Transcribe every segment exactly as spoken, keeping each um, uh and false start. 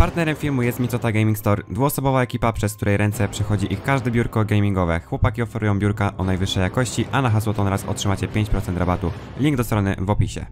Partnerem filmu jest Micota Gaming Store, dwuosobowa ekipa, przez której ręce przechodzi ich każde biurko gamingowe. Chłopaki oferują biurka o najwyższej jakości, a na hasło Tonraz otrzymacie pięć procent rabatu. Link do strony w opisie.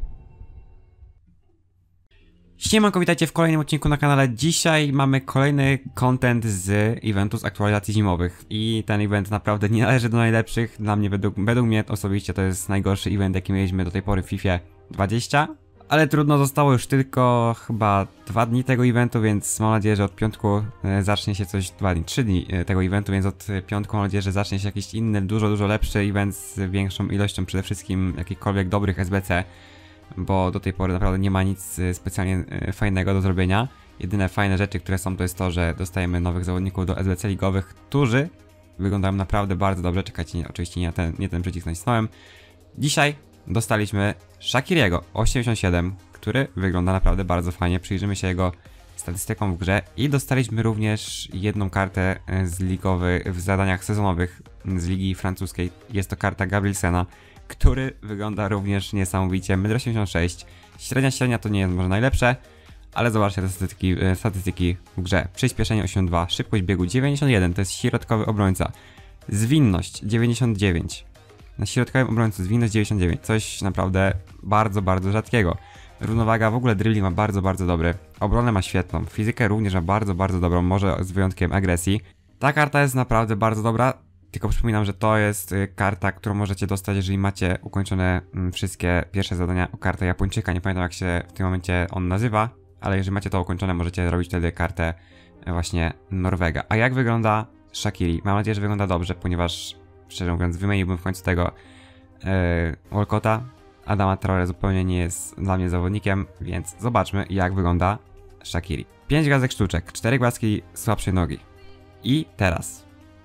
Siemanko, witajcie w kolejnym odcinku na kanale. Dzisiaj mamy kolejny content z eventu z aktualizacji zimowych. I ten event naprawdę nie należy do najlepszych. Dla mnie, według, według mnie osobiście, to jest najgorszy event, jaki mieliśmy do tej pory w FIFA dwadzieścia. Ale trudno, zostało już tylko chyba dwa dni tego eventu, więc mam nadzieję, że od piątku e, zacznie się coś, dwa dni, trzy dni e, tego eventu, więc od piątku mam nadzieję, że zacznie się jakiś inny, dużo, dużo lepszy event z większą ilością przede wszystkim jakichkolwiek dobrych S B C, bo do tej pory naprawdę nie ma nic e, specjalnie e, fajnego do zrobienia. Jedyne fajne rzeczy, które są, to jest to, że dostajemy nowych zawodników do S B C ligowych, którzy wyglądają naprawdę bardzo dobrze. Czekajcie, nie, oczywiście nie ten, nie ten przycisk nacisnąłem. Dzisiaj dostaliśmy Shaqiriego osiemdziesiąt siedem, który wygląda naprawdę bardzo fajnie. Przyjrzymy się jego statystykom w grze i dostaliśmy również jedną kartę z ligowy w zadaniach sezonowych z ligi francuskiej. Jest to karta Gabrielsena, który wygląda również niesamowicie. metr osiemdziesiąt sześć, średnia średnia to nie jest może najlepsze, ale zobaczcie te statystyki, statystyki w grze. Przyspieszenie osiemdziesiąt dwa, szybkość biegu dziewięćdziesiąt jeden, to jest środkowy obrońca. Zwinność dziewięćdziesiąt dziewięć. Na środkowym obrońcu zwinność dziewięćdziesiąt dziewięć, coś naprawdę bardzo, bardzo rzadkiego. Równowaga, w ogóle dribbling ma bardzo, bardzo dobry. Obronę ma świetną, fizykę również ma bardzo, bardzo dobrą, może z wyjątkiem agresji. Ta karta jest naprawdę bardzo dobra, tylko przypominam, że to jest karta, którą możecie dostać, jeżeli macie ukończone wszystkie pierwsze zadania o kartę Japończyka. Nie pamiętam, jak się w tym momencie on nazywa, ale jeżeli macie to ukończone, możecie robić wtedy kartę właśnie Norwega. A jak wygląda Shaqiri? Mam nadzieję, że wygląda dobrze, ponieważ szczerze mówiąc, wymieniłbym w końcu tego yy, Walcotta. Adama Traore zupełnie nie jest dla mnie zawodnikiem, więc zobaczmy, jak wygląda Shaqiri. pięć gwiazdek sztuczek, cztery gwiazdki słabszej nogi. I teraz.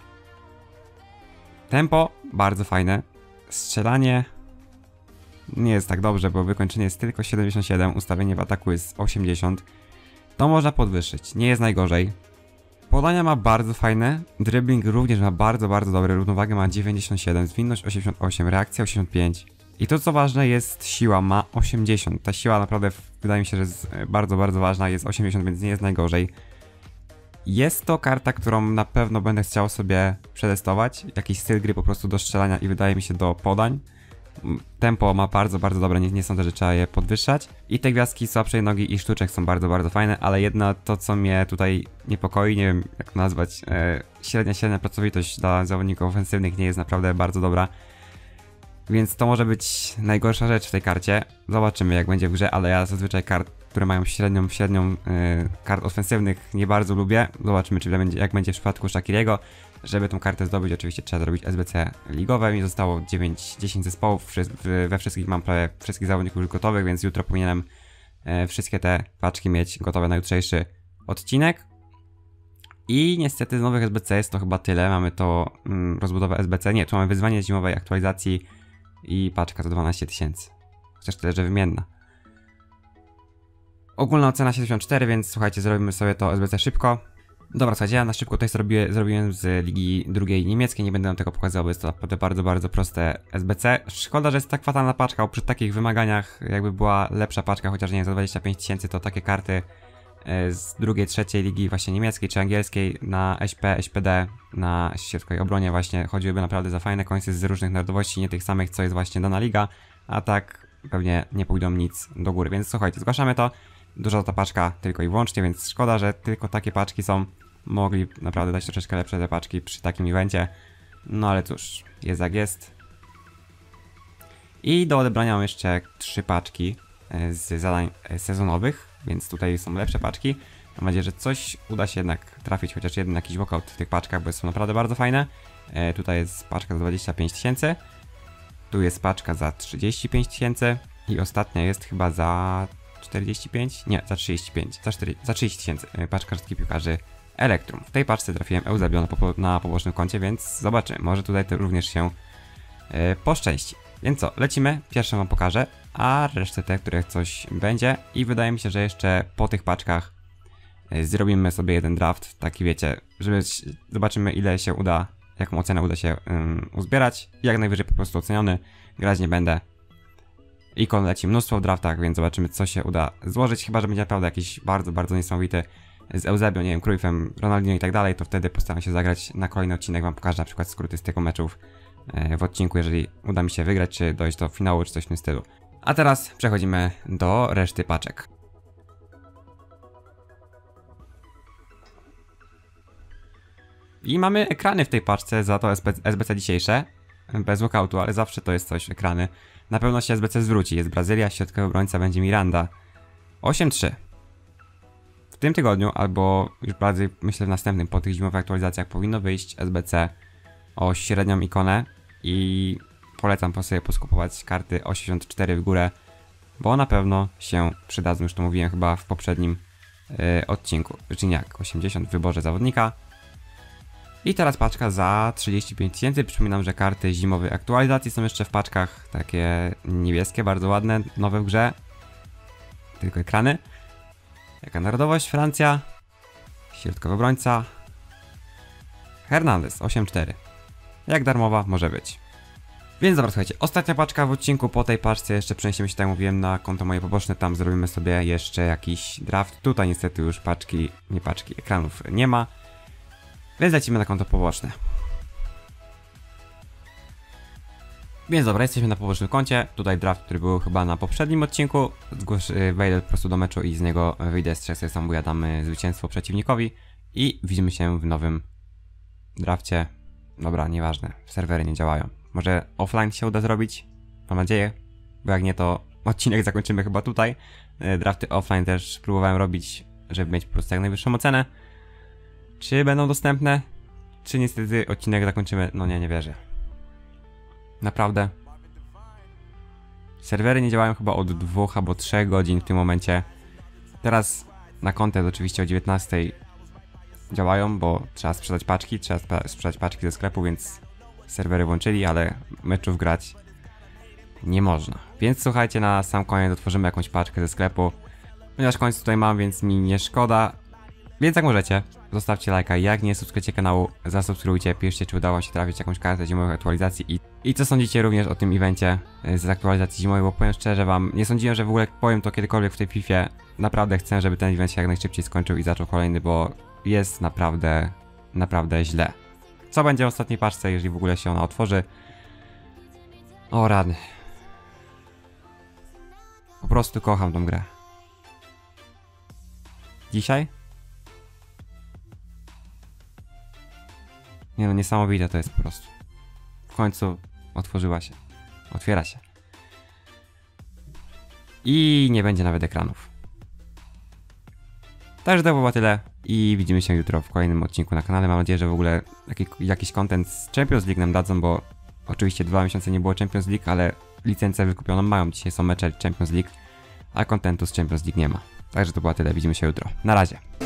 Tempo bardzo fajne. Strzelanie nie jest tak dobrze, bo wykończenie jest tylko siedemdziesiąt siedem, ustawienie w ataku jest osiemdziesiąt. To można podwyższyć, nie jest najgorzej. Podania ma bardzo fajne, dribbling również ma bardzo, bardzo dobry, równowagę ma dziewięćdziesiąt siedem, zwinność osiemdziesiąt osiem, reakcja osiemdziesiąt pięć. I to co ważne jest siła, ma osiemdziesiąt. Ta siła naprawdę wydaje mi się, że jest bardzo, bardzo ważna, jest osiemdziesiąt, więc nie jest najgorzej. Jest to karta, którą na pewno będę chciał sobie przetestować, jakiś styl gry po prostu do strzelania i wydaje mi się do podań. Tempo ma bardzo, bardzo dobre, nie, nie sądzę, że trzeba je podwyższać. I te gwiazdki słabszej nogi i sztuczek są bardzo, bardzo fajne, ale jedno to, co mnie tutaj niepokoi, nie wiem jak to nazwać, e, średnia, średnia pracowitość dla zawodników ofensywnych nie jest naprawdę bardzo dobra. Więc to może być najgorsza rzecz w tej karcie. Zobaczymy, jak będzie w grze, ale ja zazwyczaj kart, które mają średnią, średnią e, kart ofensywnych nie bardzo lubię. Zobaczymy, czy będzie, jak będzie w przypadku Shaqiriego. Żeby tą kartę zdobyć, oczywiście trzeba zrobić S B C ligowe. Mi zostało dziewięć dziesięć zespołów, we wszystkich mam prawie wszystkich zawodników już gotowych, więc jutro powinienem e, wszystkie te paczki mieć gotowe na jutrzejszy odcinek. I niestety z nowych S B C jest to chyba tyle. Mamy to mm, rozbudowę S B C, nie, tu mamy wyzwanie zimowej aktualizacji i paczka za dwanaście tysięcy. Chociaż tyle, że wymienna. Ogólna ocena siedemdziesiąt cztery, więc słuchajcie, zrobimy sobie to S B C szybko. Dobra, słuchajcie, ja na szybko tutaj zrobię, zrobiłem z ligi drugiej niemieckiej, nie będę wam tego pokazywał, bo jest to naprawdę bardzo, bardzo proste S B C. Szkoda, że jest tak fatalna paczka, bo przy takich wymaganiach jakby była lepsza paczka, chociaż nie za dwadzieścia pięć tysięcy, to takie karty z drugiej, trzeciej ligi właśnie niemieckiej czy angielskiej na S P, S P D, na środkowej obronie właśnie chodziłyby naprawdę za fajne końce z różnych narodowości, nie tych samych, co jest właśnie dana liga, a tak pewnie nie pójdą nic do góry, więc słuchajcie, zgłaszamy to. Duża ta paczka tylko i wyłącznie, więc szkoda, że tylko takie paczki są. Mogli naprawdę dać troszeczkę lepsze te paczki przy takim evencie. No ale cóż, jest jak jest. I do odebrania mam jeszcze trzy paczki z zadań sezonowych, więc tutaj są lepsze paczki. Mam nadzieję, że coś uda się jednak trafić, chociaż jeden jakiś walkout w tych paczkach, bo są naprawdę bardzo fajne. E, tutaj jest paczka za dwadzieścia pięć tysięcy. Tu jest paczka za trzydzieści pięć tysięcy. I ostatnia jest chyba za czterdzieści pięć? Nie, za trzydzieści pięć. Za, za trzydzieści tysięcy. Paczka rzadkich piłkarzy Elektrum. W tej paczce trafiłem Eusebio na, po na pobocznym koncie, więc zobaczymy. Może tutaj to również się yy, poszczęści. Więc co, lecimy. Pierwsze wam pokażę, a resztę te, które coś będzie. I wydaje mi się, że jeszcze po tych paczkach yy, zrobimy sobie jeden draft. Taki wiecie, żeby zobaczymy, ile się uda, jaką ocenę uda się yy, uzbierać. Jak najwyżej po prostu oceniony. Grać nie będę. Ikon leci mnóstwo w draftach, więc zobaczymy, co się uda złożyć. Chyba że będzie naprawdę jakiś bardzo, bardzo niesamowity z Eusebią, nie wiem, Cruyffem, Ronaldinho i tak dalej, to wtedy postaram się zagrać na kolejny odcinek, wam pokażę na przykład skróty z tego meczów w odcinku, jeżeli uda mi się wygrać, czy dojść do finału, czy coś w tym stylu. A teraz przechodzimy do reszty paczek. I mamy ekrany w tej paczce, za to S B C dzisiejsze, bez walkoutu, ale zawsze to jest coś, ekrany. Na pewno się S B C zwróci, jest Brazylia, środkowy obrońca będzie Miranda. osiem trzy. W tym tygodniu, albo już bardziej myślę w następnym, po tych zimowych aktualizacjach powinno wyjść S B C o średnią ikonę i polecam po sobie poskupować karty osiemdziesiąt cztery w górę, bo na pewno się przydadzą, już to mówiłem chyba w poprzednim yy, odcinku, czyli jak osiemdziesiąt w wyborze zawodnika. I teraz paczka za trzydzieści pięć tysięcy. Przypominam, że karty zimowej aktualizacji są jeszcze w paczkach, takie niebieskie, bardzo ładne, nowe w grze. Tylko ekrany. Jaka narodowość? Francja. Środkowy obrońca. Hernandez, osiem cztery. Jak darmowa może być. Więc dobra, słuchajcie, ostatnia paczka w odcinku. Po tej paczce jeszcze przeniesiemy się, tak jak mówiłem, na konto moje poboczne. Tam zrobimy sobie jeszcze jakiś draft. Tutaj niestety już paczki, nie paczki, ekranów nie ma. Więc lecimy na konto poboczne. Więc dobra, jesteśmy na pobocznym koncie. Tutaj draft, który był chyba na poprzednim odcinku. Zgłosz, wejdę po prostu do meczu i z niego wyjdę z trzech sobie samobój, damy zwycięstwo przeciwnikowi. I widzimy się w nowym drafcie. Dobra, nieważne, serwery nie działają. Może offline się uda zrobić? Mam nadzieję. Bo jak nie, to odcinek zakończymy chyba tutaj. Drafty offline też próbowałem robić, żeby mieć po prostu jak najwyższą ocenę. Czy będą dostępne? Czy niestety odcinek zakończymy? No nie, nie wierzę. Naprawdę. Serwery nie działają chyba od dwóch albo trzech godzin w tym momencie. Teraz na content oczywiście o dziewiętnastej działają, bo trzeba sprzedać paczki, trzeba sprzedać paczki ze sklepu, więc serwery włączyli, ale meczów grać nie można. Więc słuchajcie, na sam koniec otworzymy jakąś paczkę ze sklepu. Ponieważ końcu tutaj mam, więc mi nie szkoda. Więc jak możecie, zostawcie lajka, jak nie, subskrybujcie kanału, zasubskrybujcie, piszcie, czy udało się trafić jakąś kartę zimowych aktualizacji i, i co sądzicie również o tym evencie z aktualizacji zimowej, bo powiem szczerze wam, nie sądziłem, że w ogóle powiem to kiedykolwiek w tej Fifie. Naprawdę chcę, żeby ten event się jak najszybciej skończył i zaczął kolejny, bo jest naprawdę, naprawdę źle. Co będzie w ostatniej paczce, jeżeli w ogóle się ona otworzy? O rany. Po prostu kocham tą grę. Dzisiaj? Nie no, niesamowite to jest po prostu. W końcu otworzyła się. Otwiera się. I nie będzie nawet ekranów. Także to było tyle i widzimy się jutro w kolejnym odcinku na kanale. Mam nadzieję, że w ogóle jaki, jakiś content z Champions League nam dadzą, bo oczywiście dwa miesiące nie było Champions League, ale licencję wykupioną mają. Dzisiaj są mecze Champions League, a contentu z Champions League nie ma. Także to było tyle, widzimy się jutro. Na razie.